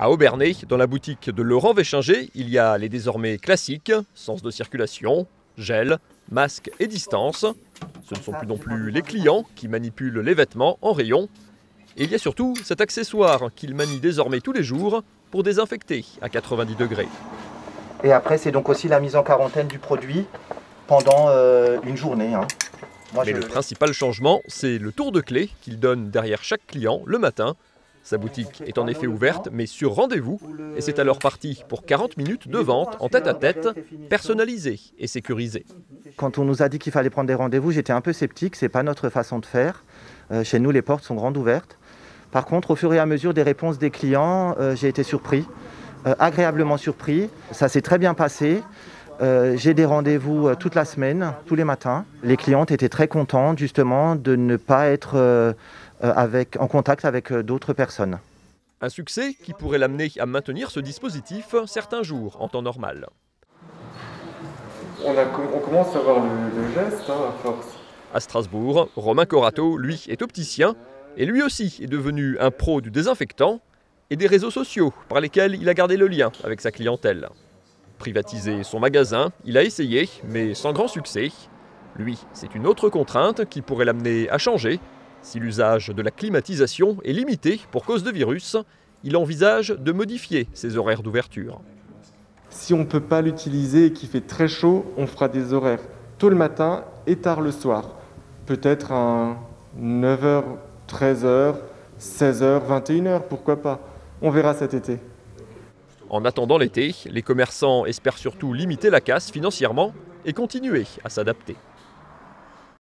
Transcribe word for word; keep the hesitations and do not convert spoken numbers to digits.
À Aubernais, dans la boutique de Laurent Véchinger, il y a les désormais classiques, sens de circulation, gel, masque et distance. Ce ne sont plus non plus les clients qui manipulent les vêtements en rayon. Et il y a surtout cet accessoire qu'il manie désormais tous les jours pour désinfecter à quatre-vingt-dix degrés. Et après, c'est donc aussi la mise en quarantaine du produit pendant euh, une journée. Hein. Moi, Mais je... le principal changement, c'est le tour de clé qu'il donne derrière chaque client le matin. Sa boutique est en effet ouverte, mais sur rendez-vous. Et c'est alors parti pour quarante minutes de vente en tête-à-tête, personnalisée et sécurisée. Quand on nous a dit qu'il fallait prendre des rendez-vous, j'étais un peu sceptique. Ce n'est pas notre façon de faire. Euh, chez nous, les portes sont grandes ouvertes. Par contre, au fur et à mesure des réponses des clients, euh, j'ai été surpris, euh, agréablement surpris. Ça s'est très bien passé. Euh, j'ai des rendez-vous euh, toute la semaine, tous les matins. Les clientes étaient très contentes justement de ne pas être euh, avec, en contact avec euh, d'autres personnes. Un succès qui pourrait l'amener à maintenir ce dispositif certains jours en temps normal. On, a, on commence à avoir le, le geste hein, à force. À Strasbourg, Romain Corato, lui, est opticien et lui aussi est devenu un pro du désinfectant et des réseaux sociaux par lesquels il a gardé le lien avec sa clientèle. Privatiser son magasin, il a essayé, mais sans grand succès. Lui, c'est une autre contrainte qui pourrait l'amener à changer. Si l'usage de la climatisation est limité pour cause de virus, il envisage de modifier ses horaires d'ouverture. Si on ne peut pas l'utiliser et qu'il fait très chaud, on fera des horaires tôt le matin et tard le soir. Peut-être un neuf heures, treize heures, seize heures, vingt et une heures, pourquoi pas. On verra cet été. En attendant l'été, les commerçants espèrent surtout limiter la casse financièrement et continuer à s'adapter.